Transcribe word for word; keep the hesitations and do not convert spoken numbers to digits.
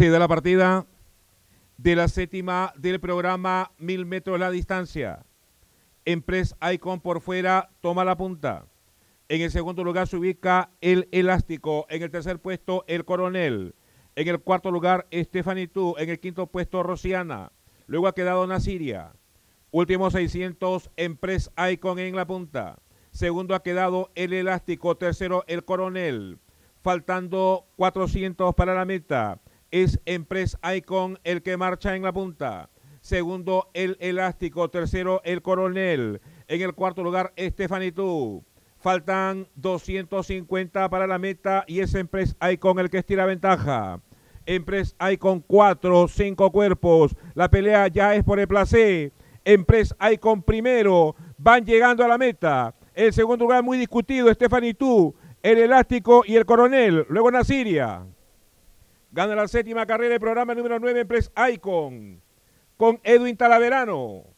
Se da la partida de la séptima del programa Mil metros la distancia. Empress Icon por fuera toma la punta. En el segundo lugar se ubica el Elástico. En el tercer puesto el Coronel. En el cuarto lugar Stephanie Tu. En el quinto puesto Rosiana. Luego ha quedado Nasiria. Últimos seiscientos Empress Icon en la punta. Segundo ha quedado el Elástico. Tercero el Coronel. Faltando cuatrocientos para la meta. Es Empress Icon el que marcha en la punta. Segundo el Elástico. Tercero el Coronel. En el cuarto lugar Stephanie Tu. Faltan doscientos cincuenta para la meta y es Empress Icon el que estira ventaja. Empress Icon cuatro, cinco cuerpos. La pelea ya es por el placer. Empress Icon primero. Van llegando a la meta. El segundo lugar muy discutido, Stephanie Tu, el Elástico y el Coronel. Luego Nasiria. Gana la séptima carrera del programa número nueve, Empress Icon, con Edwin Talaverano.